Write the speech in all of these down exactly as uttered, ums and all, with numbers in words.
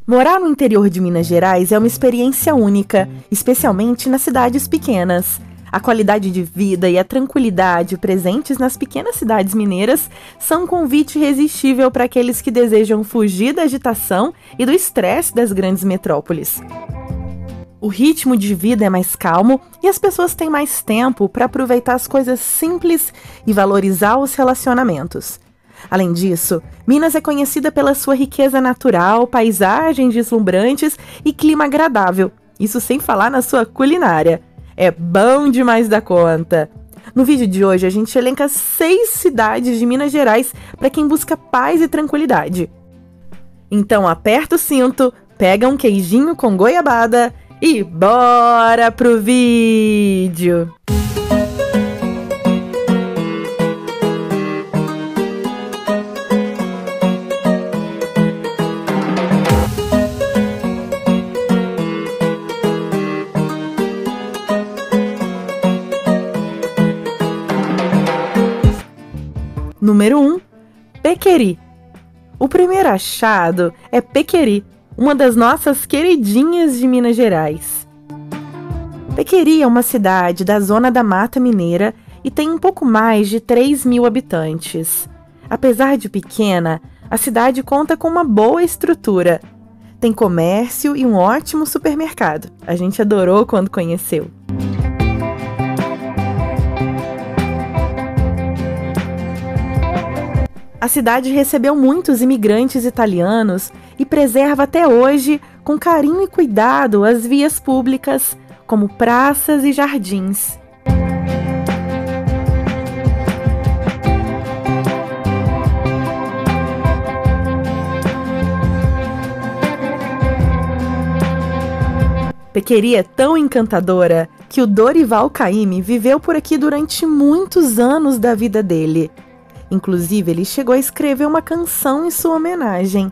Morar no interior de Minas Gerais é uma experiência única, especialmente nas cidades pequenas. A qualidade de vida e a tranquilidade presentes nas pequenas cidades mineiras são um convite irresistível para aqueles que desejam fugir da agitação e do estresse das grandes metrópoles. O ritmo de vida é mais calmo e as pessoas têm mais tempo para aproveitar as coisas simples e valorizar os relacionamentos. Além disso, Minas é conhecida pela sua riqueza natural, paisagens deslumbrantes e clima agradável, isso sem falar na sua culinária. É bom demais da conta! No vídeo de hoje a gente elenca seis cidades de Minas Gerais para quem busca paz e tranquilidade. Então aperta o cinto, pega um queijinho com goiabada e bora pro vídeo! Número um. Pequeri. O primeiro achado é Pequeri, uma das nossas queridinhas de Minas Gerais. Pequeri é uma cidade da zona da Mata Mineira e tem um pouco mais de três mil habitantes. Apesar de pequena, a cidade conta com uma boa estrutura. Tem comércio e um ótimo supermercado. A gente adorou quando conheceu. A cidade recebeu muitos imigrantes italianos e preserva até hoje, com carinho e cuidado, as vias públicas, como praças e jardins. Pequeri é tão encantadora que o Dorival Caymmi viveu por aqui durante muitos anos da vida dele. Inclusive, ele chegou a escrever uma canção em sua homenagem.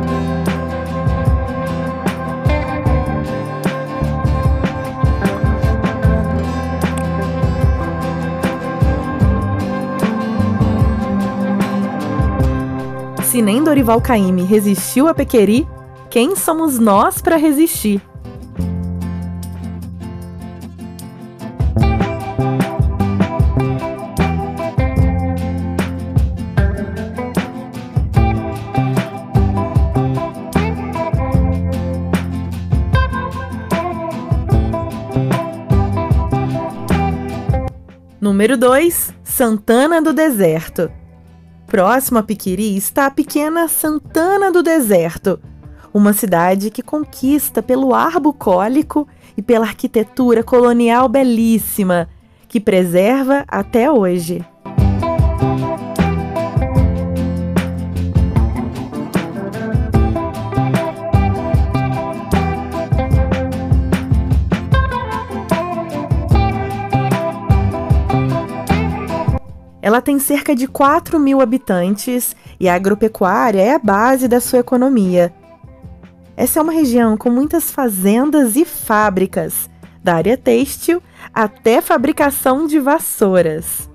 Se nem Dorival Caymmi resistiu a Pequeri, quem somos nós para resistir? Número dois. Santana do Deserto. Próximo a Pequeri está a pequena Santana do Deserto, uma cidade que conquista pelo ar bucólico e pela arquitetura colonial belíssima, que preserva até hoje. Ela tem cerca de quatro mil habitantes e a agropecuária é a base da sua economia. Essa é uma região com muitas fazendas e fábricas, da área têxtil até fabricação de vassouras.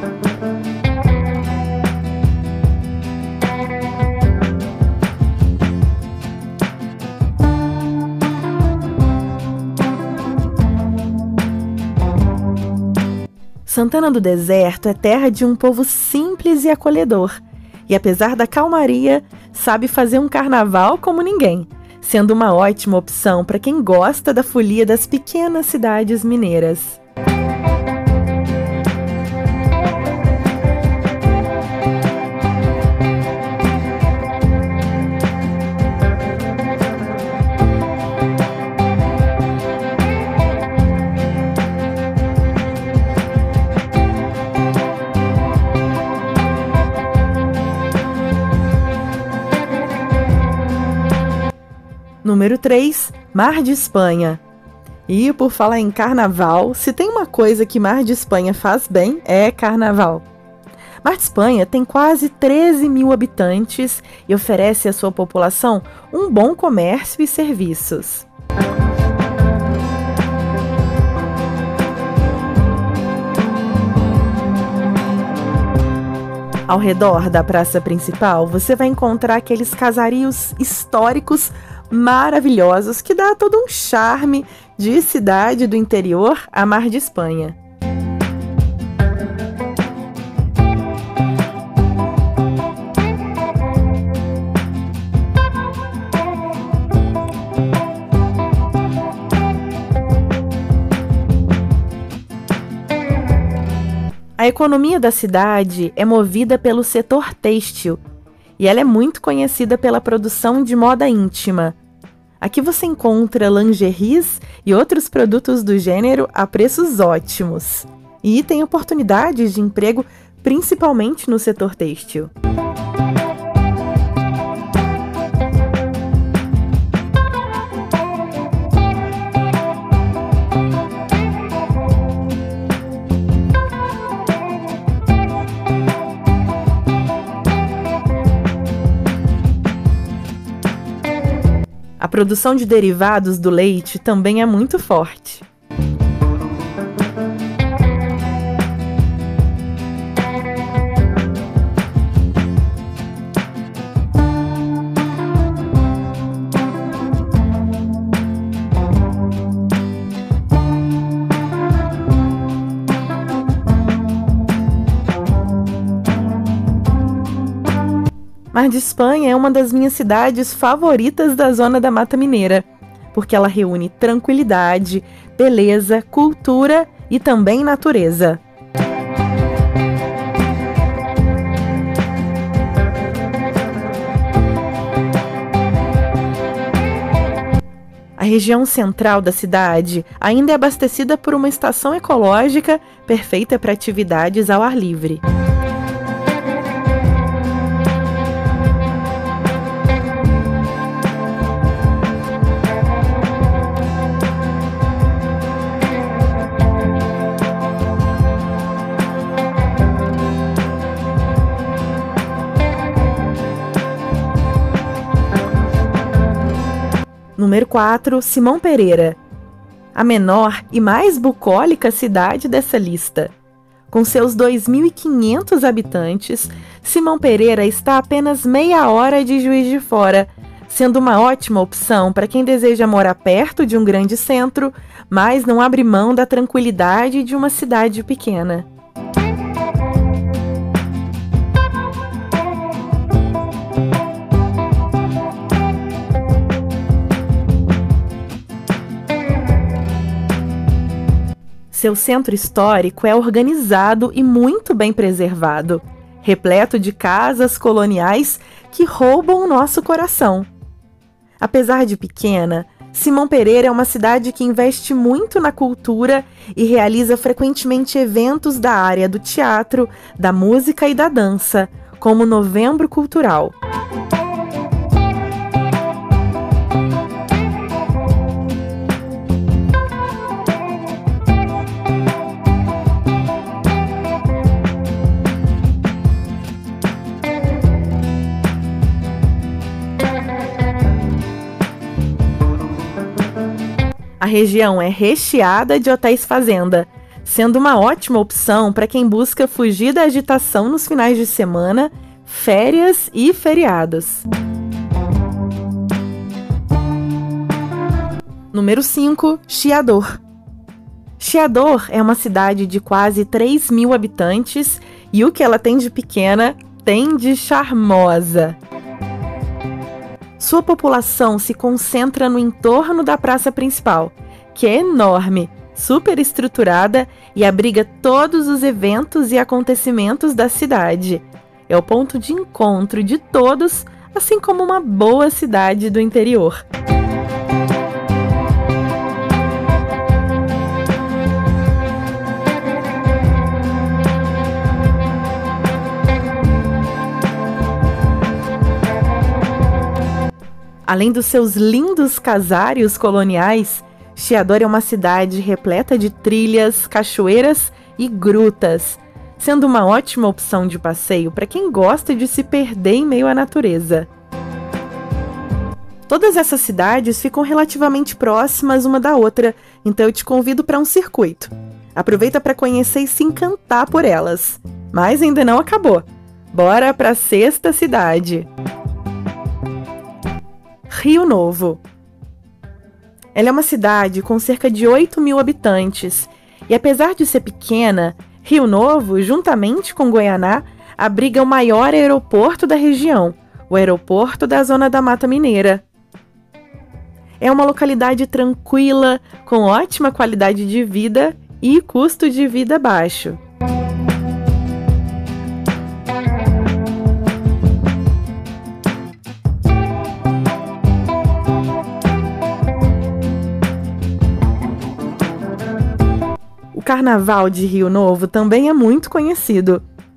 Santana do Deserto é terra de um povo simples e acolhedor, e apesar da calmaria, sabe fazer um carnaval como ninguém, sendo uma ótima opção para quem gosta da folia das pequenas cidades mineiras. Número três. Mar de Espanha. E por falar em carnaval, se tem uma coisa que Mar de Espanha faz bem, é carnaval. Mar de Espanha tem quase treze mil habitantes e oferece à sua população um bom comércio e serviços. Ao redor da praça principal, você vai encontrar aqueles casarios históricos maravilhosos que dá todo um charme de cidade do interior à Mar de Espanha. A economia da cidade é movida pelo setor têxtil e ela é muito conhecida pela produção de moda íntima. Aqui você encontra lingeries e outros produtos do gênero a preços ótimos. E tem oportunidades de emprego principalmente no setor têxtil. A produção de derivados do leite também é muito forte. Mar de Espanha é uma das minhas cidades favoritas da zona da Mata Mineira, porque ela reúne tranquilidade, beleza, cultura e também natureza. A região central da cidade ainda é abastecida por uma estação ecológica perfeita para atividades ao ar livre. Número quatro, Simão Pereira, a menor e mais bucólica cidade dessa lista. Com seus dois mil e quinhentos habitantes, Simão Pereira está a apenas meia hora de Juiz de Fora, sendo uma ótima opção para quem deseja morar perto de um grande centro, mas não abre mão da tranquilidade de uma cidade pequena. Seu centro histórico é organizado e muito bem preservado, repleto de casas coloniais que roubam o nosso coração. Apesar de pequena, Simão Pereira é uma cidade que investe muito na cultura e realiza frequentemente eventos da área do teatro, da música e da dança, como o Novembro Cultural. A região é recheada de hotéis fazenda, sendo uma ótima opção para quem busca fugir da agitação nos finais de semana, férias e feriados. Número cinco, Chiador. Chiador é uma cidade de quase três mil habitantes e o que ela tem de pequena tem de charmosa. Sua população se concentra no entorno da praça principal, que é enorme, super estruturada e abriga todos os eventos e acontecimentos da cidade. É o ponto de encontro de todos, assim como uma boa cidade do interior. Além dos seus lindos casários coloniais, Chiador é uma cidade repleta de trilhas, cachoeiras e grutas, sendo uma ótima opção de passeio para quem gosta de se perder em meio à natureza. Todas essas cidades ficam relativamente próximas uma da outra, então eu te convido para um circuito. Aproveita para conhecer e se encantar por elas. Mas ainda não acabou. Bora para a sexta cidade! Rio Novo. Ela é uma cidade com cerca de oito mil habitantes e, apesar de ser pequena, Rio Novo, juntamente com Goianá, abriga o maior aeroporto da região, o aeroporto da Zona da Mata Mineira. É uma localidade tranquila, com ótima qualidade de vida e custo de vida baixo. O Carnaval de Rio Novo também é muito conhecido.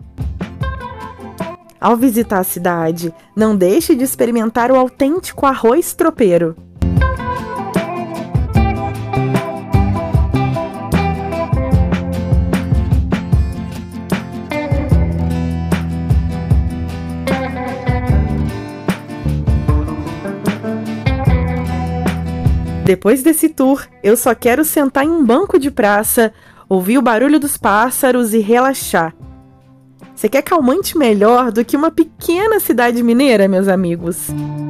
Ao visitar a cidade, não deixe de experimentar o autêntico arroz tropeiro. Depois desse tour, eu só quero sentar em um banco de praça, ouvir o barulho dos pássaros e relaxar. Você quer calmante melhor do que uma pequena cidade mineira, meus amigos?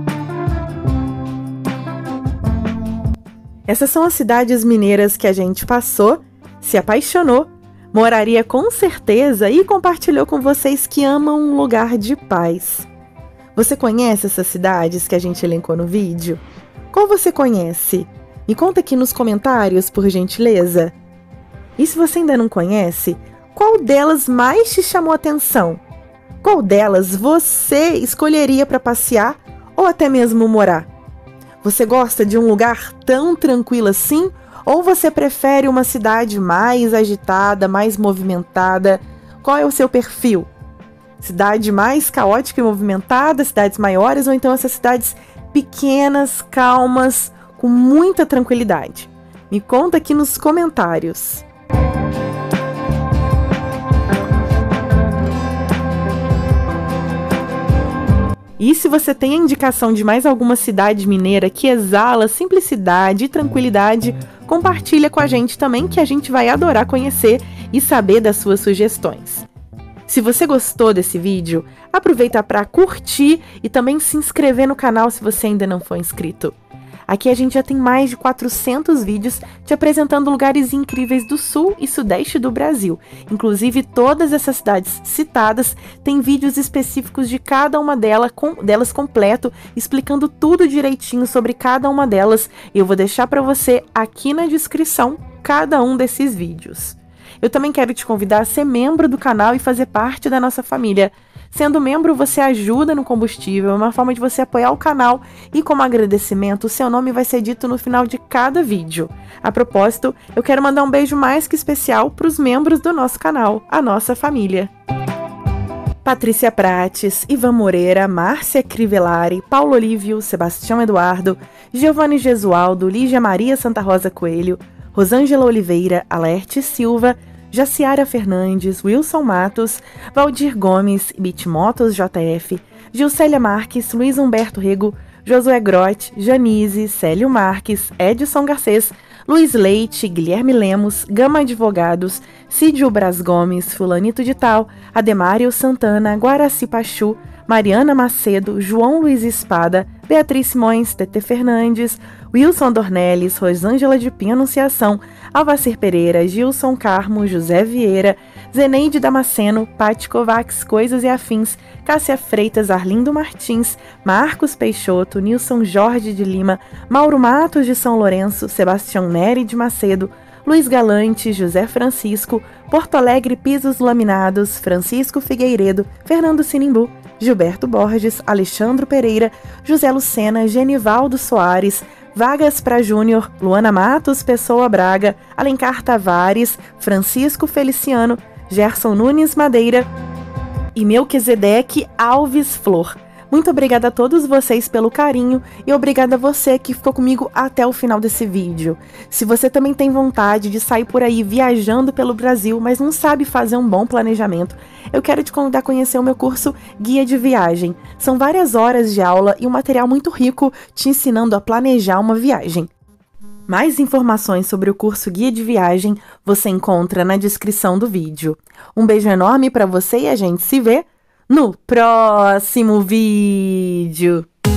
Essas são as cidades mineiras que a gente passou, se apaixonou, moraria com certeza e compartilhou com vocês que amam um lugar de paz. Você conhece essas cidades que a gente elencou no vídeo? Qual você conhece? Me conta aqui nos comentários, por gentileza. E se você ainda não conhece, qual delas mais te chamou a atenção? Qual delas você escolheria para passear ou até mesmo morar? Você gosta de um lugar tão tranquilo assim? Ou você prefere uma cidade mais agitada, mais movimentada? Qual é o seu perfil? Cidade mais caótica e movimentada, cidades maiores ou então essas cidades pequenas, calmas, com muita tranquilidade? Me conta aqui nos comentários. E se você tem a indicação de mais alguma cidade mineira que exala simplicidade e tranquilidade, compartilha com a gente também, que a gente vai adorar conhecer e saber das suas sugestões. Se você gostou desse vídeo, aproveita para curtir e também se inscrever no canal se você ainda não for inscrito. Aqui a gente já tem mais de quatrocentos vídeos te apresentando lugares incríveis do sul e sudeste do Brasil. Inclusive, todas essas cidades citadas têm vídeos específicos de cada uma delas, com, delas completo, explicando tudo direitinho sobre cada uma delas. E eu vou deixar para você aqui na descrição cada um desses vídeos. Eu também quero te convidar a ser membro do canal e fazer parte da nossa família. Sendo membro, você ajuda no combustível, é uma forma de você apoiar o canal e, como agradecimento, o seu nome vai ser dito no final de cada vídeo. A propósito, eu quero mandar um beijo mais que especial para os membros do nosso canal, a nossa família. Patrícia Prates, Ivan Moreira, Márcia Crivellari, Paulo Olívio, Sebastião Eduardo, Giovanni Gesualdo, Lígia Maria Santa Rosa Coelho, Rosângela Oliveira, Alerte Silva, Jaciara Fernandes, Wilson Matos, Valdir Gomes, Bitmotos J F, Gilcélia Marques, Luiz Humberto Rego, Josué Grotti, Janise, Célio Marques, Edson Garcês, Luiz Leite, Guilherme Lemos, Gama Advogados, Cídio Braz Gomes, Fulanito de Tal, Ademário Santana, Guaraci Pachu, Mariana Macedo, João Luiz Espada, Beatriz Simões, Tete Fernandes, Wilson Dornelles, Rosângela de Pinho Anunciação, Alvacir Pereira, Gilson Carmo, José Vieira, Zeneide Damasceno, Pati Kovacs, Coisas e Afins, Cássia Freitas, Arlindo Martins, Marcos Peixoto, Nilson Jorge de Lima, Mauro Matos de São Lourenço, Sebastião Neri de Macedo, Luiz Galante, José Francisco, Porto Alegre Pisos Laminados, Francisco Figueiredo, Fernando Sinimbu, Gilberto Borges, Alexandre Pereira, José Lucena, Genivaldo Soares, Vagas para Júnior, Luana Matos Pessoa Braga, Alencar Tavares, Francisco Feliciano, Gerson Nunes Madeira e Melquisedeque Alves Flor. Muito obrigada a todos vocês pelo carinho e obrigada a você que ficou comigo até o final desse vídeo. Se você também tem vontade de sair por aí viajando pelo Brasil, mas não sabe fazer um bom planejamento, eu quero te convidar a conhecer o meu curso Guia de Viagem. São várias horas de aula e um material muito rico te ensinando a planejar uma viagem. Mais informações sobre o curso Guia de Viagem você encontra na descrição do vídeo. Um beijo enorme para você e a gente se vê no próximo vídeo!